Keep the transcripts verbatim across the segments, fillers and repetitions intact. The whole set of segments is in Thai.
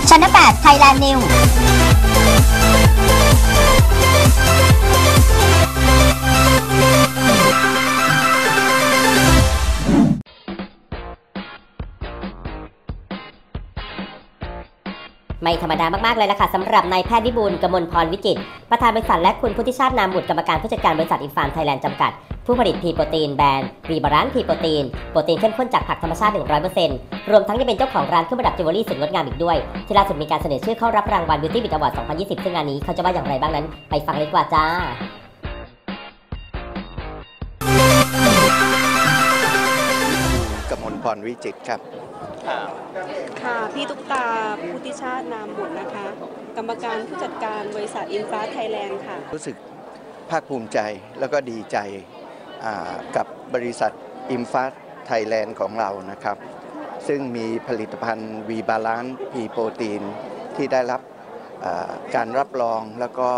ชั้นแปดไทยแลนด์นิวไม่ธรรมดามากๆเลยล่ะค่ะสำหรับนายแพทย์วิบูลย์ กมลพรวิจิตรประธานบริษัทและคุณพุทธิชาตินามบุตรกรรมการผู้จัดการบริษัทอินฟาร์มไทยแลนด์จำกัดผู้ผลิตพรีโปรตีนแบรนด์รีบาลานซ์พรีโปรตีนโปรตีนเข้มข้นจากผักธรรมชาติ หนึ่งร้อยเปอร์เซ็นต์ รวมทั้งยังเป็นเจ้าของร้านเครื่องประดับจิวเวลรี่สุดงดงามอีกด้วยที่ล่าสุดมีการเสนอชื่อเข้ารับรางวัล Beauty Bit Award สองพันยี่สิบซึ่งงานนี้เขาจะว่าอย่างไรบ้างนั้นไปฟังเลยดีกว่าจ้ากมลพรวิจิตรครับค่ะพี่ตุ๊กตาพุทธิชาตินามบุตรนะคะกรรมการผู้จัดการบริษัทอินฟาไทยแลนด์ค่ะรู้สึกภาคภูมิใจแล้วก็ดีใจกับบริษัทอินฟาไทยแลนด์ของเรานะครับซึ่งมีผลิตภัณฑ์วีบาลานซ์พรีโปรตีนที่ได้รับการรับรองแล้วก็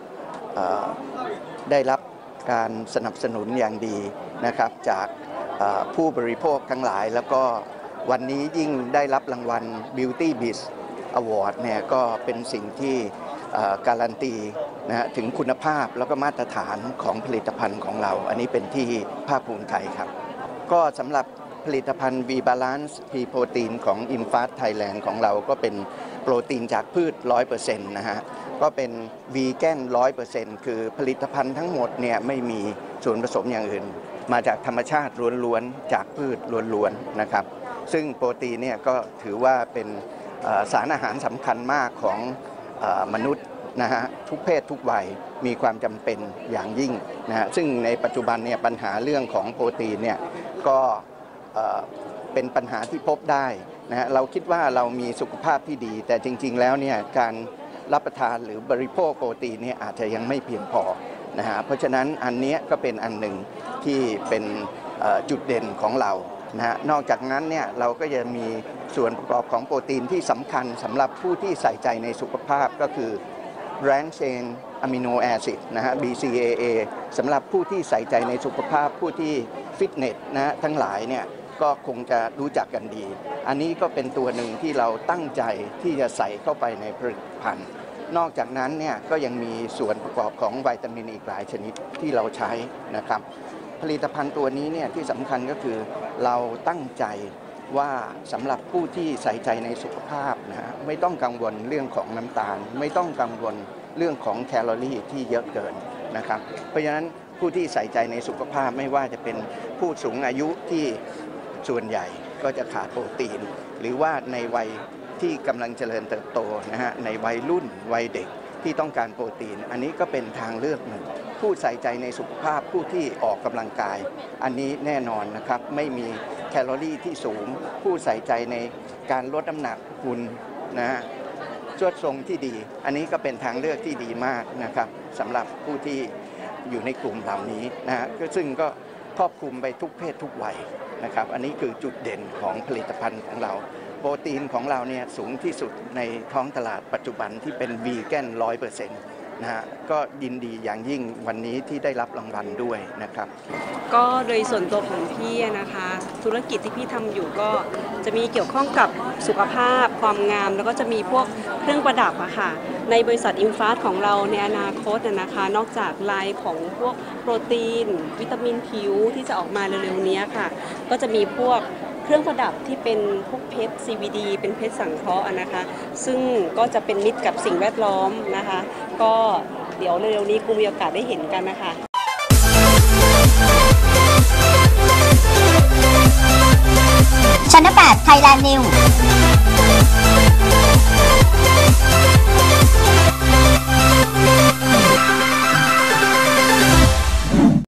ได้รับการสนับสนุนอย่างดีนะครับจากผู้บริโภคทั้งหลายแล้วก็วันนี้ยิ่งได้รับรางวัล Beauty Bit Award เนี่ยก็เป็นสิ่งที่การันตีนะฮะถึงคุณภาพแล้วก็มาตรฐานของผลิตภัณฑ์ของเราอันนี้เป็นที่ภาคภูมิใจครับก็สำหรับผลิตภัณฑ์ V Balance P Protein ของ อินฟาร์ม Thailand ของเราก็เป็นโปรตีนจากพืช หนึ่งร้อยเปอร์เซ็นต์ นะฮะก็เป็นวีแกน หนึ่งร้อยเปอร์เซ็นต์ คือผลิตภัณฑ์ทั้งหมดเนี่ยไม่มีส่วนผสมอย่างอื่นมาจากธรรมชาติล้วนๆจากพืชล้วนๆนะครับซึ่งโปรตีนเนี่ยก็ถือว่าเป็นสารอาหารสำคัญมากของมนุษย์นะฮะทุกเพศทุกวัยมีความจำเป็นอย่างยิ่งนะฮะซึ่งในปัจจุบันเนี่ยปัญหาเรื่องของโปรตีนเนี่ยก็เป็นปัญหาที่พบได้นะฮะเราคิดว่าเรามีสุขภาพที่ดีแต่จริงๆแล้วเนี่ยการรับประทานหรือบริโภคโปรตีนเนี่ยอาจจะยังไม่เพียงพอนะฮะเพราะฉะนั้นอันนี้ก็เป็นอันหนึ่งที่เป็นจุดเด่นของเรานะฮะนอกจากนั้นเนี่ยเราก็จะมีส่วนประกอบของโปรตีนที่สำคัญสำหรับผู้ที่ใส่ใจในสุขภาพก็คือ Branched Chain Amino Acid นะฮะ บี ซี เอ เอ สำหรับผู้ที่ใส่ใจในสุขภาพผู้ที่ฟิตเนสนะทั้งหลายเนี่ยก็คงจะรู้จักกันดีอันนี้ก็เป็นตัวหนึ่งที่เราตั้งใจที่จะใส่เข้าไปในผลิตภัณฑ์นอกจากนั้นเนี่ยก็ยังมีส่วนประกอบของวิตามินอีกหลายชนิดที่เราใช้นะครับผลิตภัณฑ์ตัวนี้เนี่ยที่สำคัญก็คือเราตั้งใจว่าสำหรับผู้ที่ใส่ใจในสุขภาพนะฮะไม่ต้องกังวลเรื่องของน้ำตาลไม่ต้องกังวลเรื่องของแคลอรี่ที่เยอะเกินนะครับเพราะฉะนั้นผู้ที่ใส่ใจในสุขภาพไม่ว่าจะเป็นผู้สูงอายุที่ส่วนใหญ่ก็จะขาดโปรตีนหรือว่าในวัยที่กำลังเจริญเติบโตนะฮะในวัยรุ่นวัยเด็กที่ต้องการโปรตีนอันนี้ก็เป็นทางเลือกหนึ่งผู้ใส่ใจในสุขภาพผู้ที่ออกกำลังกายอันนี้แน่นอนนะครับไม่มีแคลอรี่ที่สูงผู้ใส่ใจในการลดน้ำหนักหุ่นนะฮะสวดทรงที่ดีอันนี้ก็เป็นทางเลือกที่ดีมากนะครับสำหรับผู้ที่อยู่ในกลุ่มเหล่านี้นะฮะซึ่งก็ครอบคลุมไปทุกเพศทุกวัยนะครับอันนี้คือจุดเด่นของผลิตภัณฑ์ของเราโปรตีนของเราเนี่ยสูงที่สุดในท้องตลาดปัจจุบันที่เป็นวีแกน ร้อยเปอร์เซ็นต์ นะฮะก็ยินดีอย่างยิ่งวันนี้ที่ได้รับรางวัลด้วยนะครับก็โดยส่วนตัวของพี่นะคะธุรกิจที่พี่ทำอยู่ก็จะมีเกี่ยวข้องกับสุขภาพความงามแล้วก็จะมีพวกเครื่องประดับอะค่ะในบริษัทอินฟาร์มของเราในอนาคตนะคะนอกจากไลน์ของพวกโปรตีนวิตามินผิวที่จะออกมาเร็วๆนี้ค่ะก็จะมีพวกเครื่องประดับที่เป็นพวกเพชร ซี วี ดี เป็นเพชรสังเคราะห์นะคะซึ่งก็จะเป็นมิตรกับสิ่งแวดล้อมนะคะก็เดี๋ยวเร็วๆนี้คงมีโอกาสได้เห็นกันนะคะชั้นแปดไทยแลนด์นิว